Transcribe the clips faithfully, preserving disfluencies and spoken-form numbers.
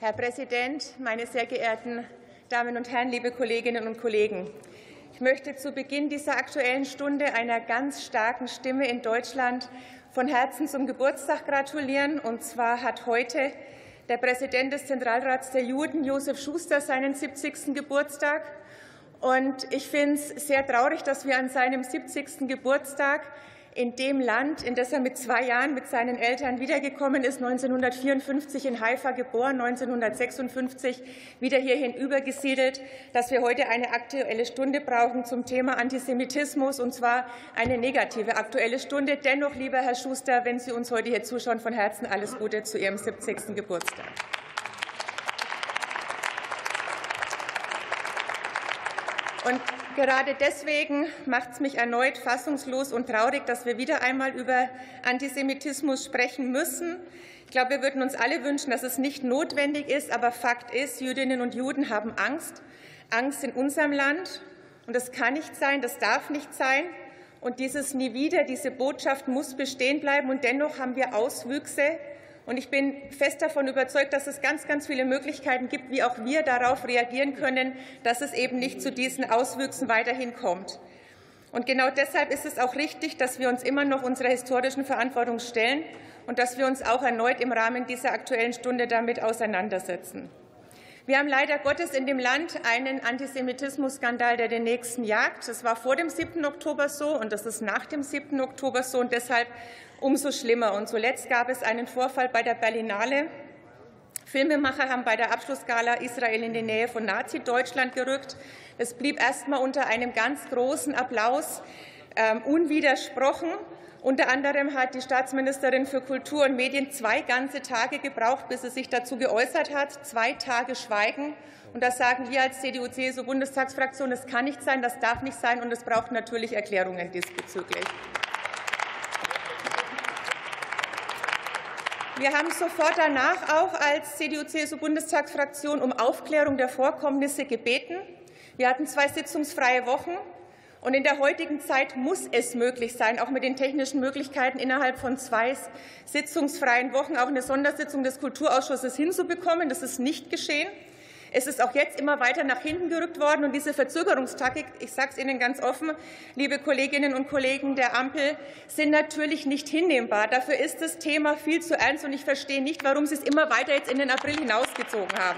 Herr Präsident, meine sehr geehrten Damen und Herren, liebe Kolleginnen und Kollegen! Ich möchte zu Beginn dieser Aktuellen Stunde einer ganz starken Stimme in Deutschland von Herzen zum Geburtstag gratulieren. Und zwar hat heute der Präsident des Zentralrats der Juden, Josef Schuster, seinen siebzigsten Geburtstag. Und ich finde es sehr traurig, dass wir an seinem siebzigsten Geburtstag in dem Land, in das er mit zwei Jahren mit seinen Eltern wiedergekommen ist, neunzehnhundertvierundfünfzig in Haifa geboren, neunzehnhundertsechsundfünfzig wieder hierhin übergesiedelt, dass wir heute eine Aktuelle Stunde brauchen zum Thema Antisemitismus, und zwar eine negative Aktuelle Stunde. Dennoch, lieber Herr Schuster, wenn Sie uns heute hier zuschauen, von Herzen alles Gute zu Ihrem siebzigsten Geburtstag. Und gerade deswegen macht es mich erneut fassungslos und traurig, dass wir wieder einmal über Antisemitismus sprechen müssen. Ich glaube, wir würden uns alle wünschen, dass es nicht notwendig ist. Aber Fakt ist, Jüdinnen und Juden haben Angst, Angst in unserem Land. Und das kann nicht sein, das darf nicht sein. Und dieses Nie wieder, diese Botschaft muss bestehen bleiben. Und dennoch haben wir Auswüchse. Und ich bin fest davon überzeugt, dass es ganz, ganz viele Möglichkeiten gibt, wie auch wir darauf reagieren können, dass es eben nicht zu diesen Auswüchsen weiterhin kommt. Und genau deshalb ist es auch richtig, dass wir uns immer noch unserer historischen Verantwortung stellen und dass wir uns auch erneut im Rahmen dieser Aktuellen Stunde damit auseinandersetzen. Wir haben leider Gottes in dem Land einen Antisemitismusskandal, der den nächsten jagt. Das war vor dem siebten Oktober so, und das ist nach dem siebten Oktober so, und deshalb umso schlimmer. Und zuletzt gab es einen Vorfall bei der Berlinale. Filmemacher haben bei der Abschlussgala Israel in die Nähe von Nazi-Deutschland gerückt. Es blieb erst einmal unter einem ganz großen Applaus äh, unwidersprochen. Unter anderem hat die Staatsministerin für Kultur und Medien zwei ganze Tage gebraucht, bis sie sich dazu geäußert hat. Zwei Tage Schweigen. Und das sagen wir als C D U-C S U-Bundestagsfraktion, das kann nicht sein, das darf nicht sein, und es braucht natürlich Erklärungen diesbezüglich. Wir haben sofort danach auch als C D U-C S U-Bundestagsfraktion um Aufklärung der Vorkommnisse gebeten. Wir hatten zwei sitzungsfreie Wochen. Und in der heutigen Zeit muss es möglich sein, auch mit den technischen Möglichkeiten innerhalb von zwei sitzungsfreien Wochen auch eine Sondersitzung des Kulturausschusses hinzubekommen. Das ist nicht geschehen. Es ist auch jetzt immer weiter nach hinten gerückt worden. Und diese Verzögerungstaktik, ich sage es Ihnen ganz offen, liebe Kolleginnen und Kollegen der Ampel, sind natürlich nicht hinnehmbar. Dafür ist das Thema viel zu ernst. Und ich verstehe nicht, warum Sie es immer weiter jetzt in den April hinausgezogen haben.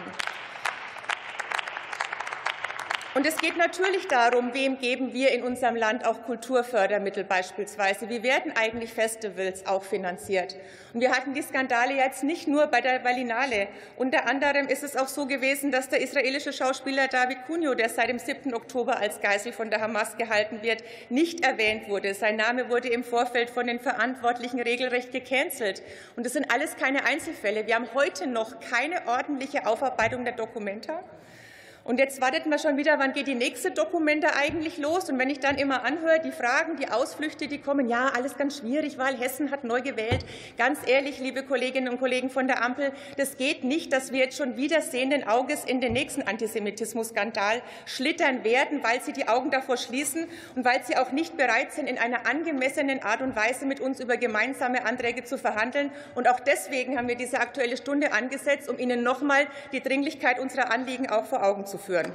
Und es geht natürlich darum, wem geben wir in unserem Land auch Kulturfördermittel beispielsweise. Wie werden eigentlich Festivals auch finanziert? Und wir hatten die Skandale jetzt nicht nur bei der Berlinale. Unter anderem ist es auch so gewesen, dass der israelische Schauspieler David Cunio, der seit dem siebten Oktober als Geisel von der Hamas gehalten wird, nicht erwähnt wurde. Sein Name wurde im Vorfeld von den Verantwortlichen regelrecht gecancelt. Und das sind alles keine Einzelfälle. Wir haben heute noch keine ordentliche Aufarbeitung der Dokumenta. Und jetzt wartet man schon wieder, wann geht die nächste Dokumente eigentlich los? Und wenn ich dann immer anhöre, die Fragen, die Ausflüchte, die kommen, ja, alles ganz schwierig, weil Hessen hat neu gewählt. Ganz ehrlich, liebe Kolleginnen und Kollegen von der Ampel, das geht nicht, dass wir jetzt schon wieder sehenden Auges in den nächsten Antisemitismusskandal schlittern werden, weil Sie die Augen davor schließen und weil Sie auch nicht bereit sind, in einer angemessenen Art und Weise mit uns über gemeinsame Anträge zu verhandeln. Und auch deswegen haben wir diese Aktuelle Stunde angesetzt, um Ihnen noch einmal die Dringlichkeit unserer Anliegen auch vor Augen zu führen.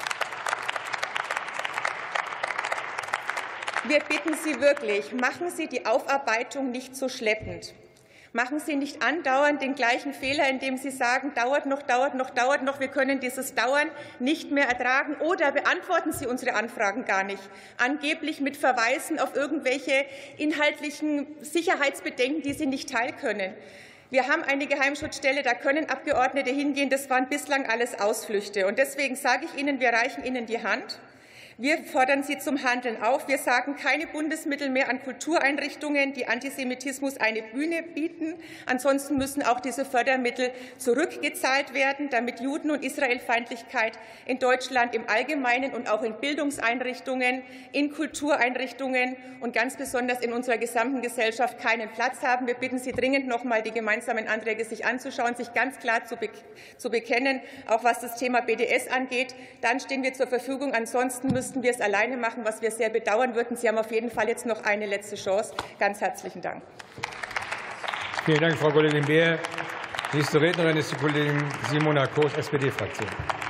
Wir bitten Sie wirklich, machen Sie die Aufarbeitung nicht so schleppend. Machen Sie nicht andauernd den gleichen Fehler, indem Sie sagen, dauert noch, dauert noch, dauert noch, wir können dieses Dauern nicht mehr ertragen. Oder beantworten Sie unsere Anfragen gar nicht, angeblich mit Verweisen auf irgendwelche inhaltlichen Sicherheitsbedenken, die Sie nicht teilen können. Wir haben eine Geheimschutzstelle, da können Abgeordnete hingehen. Das waren bislang alles Ausflüchte. Und deswegen sage ich Ihnen, wir reichen Ihnen die Hand. Wir fordern Sie zum Handeln auf. Wir sagen keine Bundesmittel mehr an Kultureinrichtungen, die Antisemitismus eine Bühne bieten. Ansonsten müssen auch diese Fördermittel zurückgezahlt werden, damit Juden- und Israelfeindlichkeit in Deutschland im Allgemeinen und auch in Bildungseinrichtungen, in Kultureinrichtungen und ganz besonders in unserer gesamten Gesellschaft keinen Platz haben. Wir bitten Sie dringend, noch einmal die gemeinsamen Anträge sich anzuschauen, sich ganz klar zu, be zu bekennen, auch was das Thema B D S angeht. Dann stehen wir zur Verfügung. Ansonsten müssen müssten wir es alleine machen, was wir sehr bedauern würden. Sie haben auf jeden Fall jetzt noch eine letzte Chance. Ganz herzlichen Dank. Vielen Dank, Frau Kollegin Beer. Nächste Rednerin ist die Kollegin Simona Koch, S P D-Fraktion.